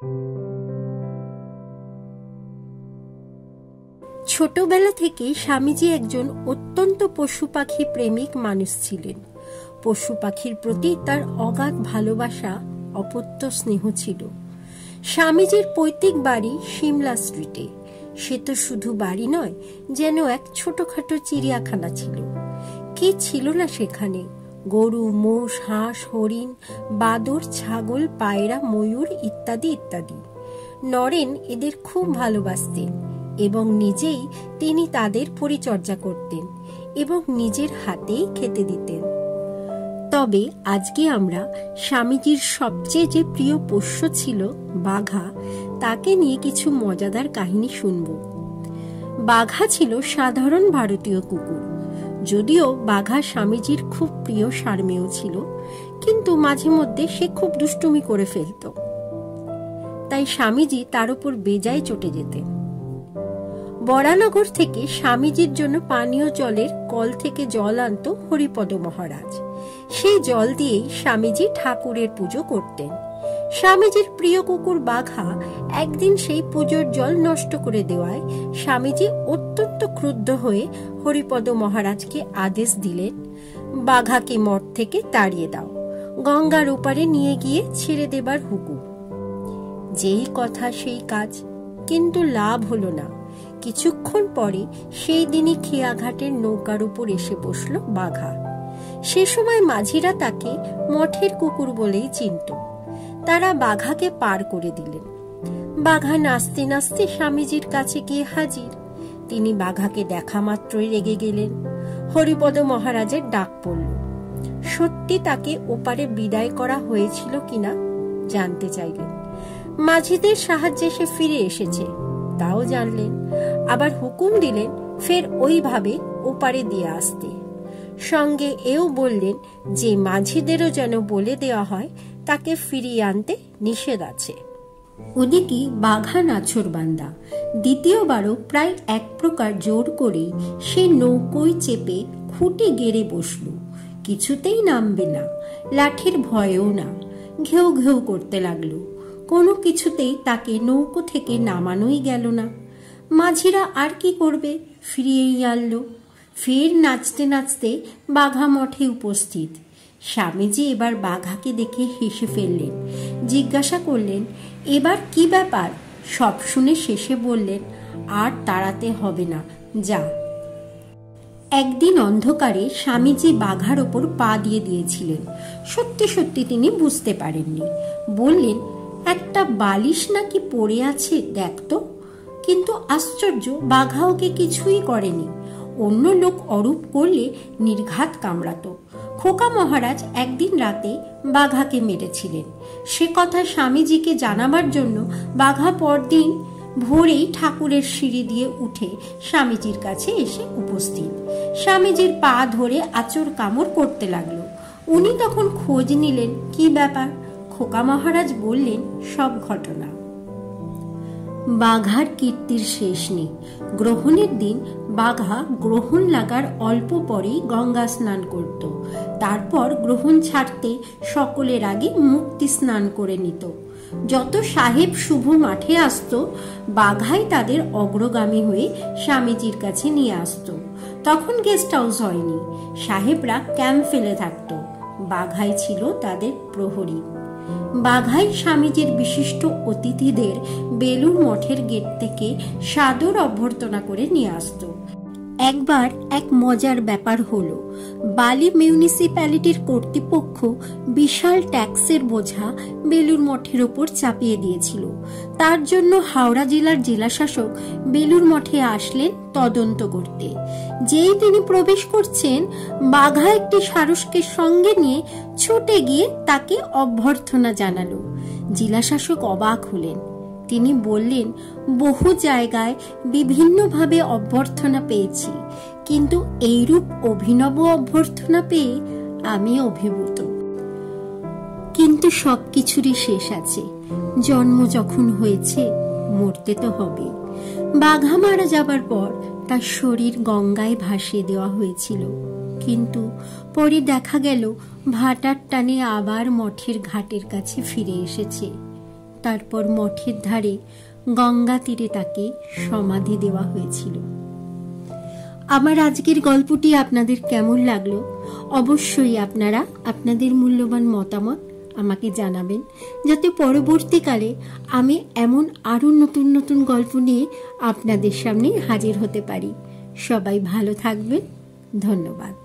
ছোটবেলা থেকে স্বামীজি একজন অত্যন্ত পশু পাখি প্রেমিক মানুষ ছিলেন। পশু পাখির প্রতি তার অগাধ ভালোবাসা, অপত্য স্নেহ ছিল। স্বামীজির পৈতৃক বাড়ি সিমলা স্ট্রিটে। সে তো শুধু বাড়ি নয়, যেন এক ছোটখাটো চিড়িয়াখানা ছিল। কি ছিল না সেখানে! গরু, মোষ, হাঁস, হরিণ, বাদর, ছাগল, পায়রা, ময়ূর ইত্যাদি ইত্যাদি। নরেন এদের খুব ভালোবাসতেন এবং নিজেই তিনি তাদের পরিচর্যা করতেন এবং নিজের হাতেই খেতে দিতেন। তবে আজকে আমরা স্বামীজির সবচেয়ে যে প্রিয় পোষ্য ছিল বাঘা, তাকে নিয়ে কিছু মজাদার কাহিনী শুনব। বাঘা ছিল সাধারণ ভারতীয় কুকুর। যদিও বাঘা স্বামীজির খুব প্রিয় সারমেয় ছিল, কিন্তু মাঝে মধ্যে সে খুব দুষ্টুমি করে ফেলত। তাই স্বামীজি তার উপর বেজায় চটে যেতেন। বরানগর থেকে স্বামীজির জন্য পানীয় জলের কল থেকে জল আনত হরিপদ মহারাজ। সেই জল দিয়েই স্বামীজি ঠাকুরের পুজো করতেন। স্বামীজির প্রিয় কুকুর বাঘা একদিন সেই পুজোর জল নষ্ট করে দেওয়ায় স্বামীজি অত্যন্ত ক্রুদ্ধ হয়ে হরিপদ মহারাজকে আদেশ দিলেন, বাঘাকে মঠ থেকে তাড়িয়ে দাও, গঙ্গার ওপারে নিয়ে গিয়ে ছেড়ে দেবার হুকুম। যেই কথা সেই কাজ, কিন্তু লাভ হলো না। কিছুক্ষণ পরে সেই দিনই খেয়াঘাটের নৌকার উপর এসে বসল বাঘা। সে সময় মাঝিরা তাকে মঠের কুকুর বলেই চিনত। তারা বাঘাকে পার করে দিলেন। বাঘা নাচতে নাচতে স্বামীজির কাছে গিয়ে হাজির। তিনি বাঘাকে দেখা মাত্রই রেগে গেলেন। হরিপদ মহারাজের ডাক পড়ল। সত্যি তাকে ওপারে বিদায় করা হয়েছিল কিনা জানতে চাইলেন। মাঝিদের সাহায্যে সে ফিরে এসেছে তাও জানলেন। আবার হুকুম দিলেন ফের ওইভাবে ওপারে দিয়ে আসতে। সঙ্গে এও বললেন যে মাঝিদেরও যেন বলে দেওয়া হয় তাকে ফিরিয়ে আনতে নিষেধ আছে। ওদিকে বাঘা নাছোড়বান্দা। দ্বিতীয়বারও প্রায় এক প্রকার জোর করেই সে নৌকোয় চেপে খুঁটে গেড়ে বসল। কিছুতেই নামবে না, লাঠির ভয়েও না। ঘেউ ঘেউ করতে লাগলো। কোনো কিছুতেই তাকে নৌকো থেকে নামানোই গেল না। মাঝিরা আর কি করবে, ফিরিয়েই আনলো। ফের নাচতে নাচতে বাঘা মঠে উপস্থিত। স্বামীজি এবার বাঘাকে দেখে হেসে ফেললেন। জিজ্ঞাসা করলেন, এবার কি ব্যাপার? সব শুনে শেষে বললেন, আর তাড়াতে হবে না, যা। একদিন অন্ধকারে স্বামীজি বাঘার ওপর পা দিয়ে দিয়েছিলেন। সত্যি সত্যি তিনি বুঝতে পারেননি। বললেন, একটা বালিশ নাকি পড়ে আছে, দেখতো। কিন্তু আশ্চর্য, বাঘা ওকে কিছুই করেনি। অন্য লোক অরূপ করলে নির্ঘাত কামড়াতো। খোকা মহারাজ একদিন রাতে বাঘাকে মেরেছিলেন। সে কথা স্বামীজিকে জানাবার জন্য বাঘা পরদিন ভোরেই ঠাকুরের সিঁড়ি দিয়ে উঠে স্বামীজির কাছে এসে উপস্থিত। স্বামীজির পা ধরে আঁচড় কামড় করতে লাগলো। উনি তখন খোঁজ নিলেন কি ব্যাপার। খোকা মহারাজ বললেন সব ঘটনা। বাঘার কীর্তির শেষ নেই। গ্রহণের দিন বাঘা গ্রহণ লাগার অল্প পরেই গঙ্গা স্নান করত। তারপর গ্রহণ ছাড়তে সকলের আগে মুক্তি স্নান করে নিত। যত সাহেব শুভ মাঠে আসতো, বাঘাই তাদের অগ্রগামী হয়ে স্বামীজির কাছে নিয়ে আসতো। তখন গেস্ট হাউস হয়নি, সাহেবরা ক্যাম্প ফেলে থাকতো। বাঘাই ছিল তাদের প্রহরী। বাঘাই স্বামীজির বিশিষ্ট অতিথিদের বেলুর মঠের গেট থেকে সাদর অভ্যর্থনা করে নিয়ে আসতো। একবার এক মজার ব্যাপার হলো। বালি মিউনিসিপ্যালিটির কর্তৃপক্ষ বিশাল ট্যাক্সের বোঝা বেলুর মঠের ওপর চাপিয়ে দিয়েছিল। তার জন্য হাওড়া জেলার জেলাশাসক বেলুর মঠে আসলেন তদন্ত করতে। যেই তিনি প্রবেশ করছেন, বাঘা একটি সারসকে সঙ্গে নিয়ে ছুটে গিয়ে তাকে অভ্যর্থনা জানালো। জেলাশাসক অবাক হলেন। তিনি বললেন, বহু জায়গায় বিভিন্নভাবে অভ্যর্থনা পেয়েছি, কিন্তু এইরূপ অভিনব অভ্যর্থনা পেয়ে আমি অভিভূত। কিন্তু সবকিছুরই শেষ আছে। জন্ম যখন হয়েছে, মরতে তো হবে। বাঘা মারা যাবার পর তার শরীর গঙ্গায় ভাসিয়ে দেওয়া হয়েছিল, কিন্তু পরে দেখা গেল ভাটার টানে আবার মঠের ঘাটের কাছে ফিরে এসেছে। তারপর মঠের ধারে গঙ্গা তীরে তাকে সমাধি দেওয়া হয়েছিল। আমার আজকের গল্পটি আপনাদের কেমন লাগলো অবশ্যই আপনারা আপনাদের মূল্যবান মতামত আমাকে জানাবেন, যাতে পরবর্তীকালে আমি এমন আরো নতুন নতুন গল্প নিয়ে আপনাদের সামনে হাজির হতে পারি। সবাই ভালো থাকবেন। ধন্যবাদ।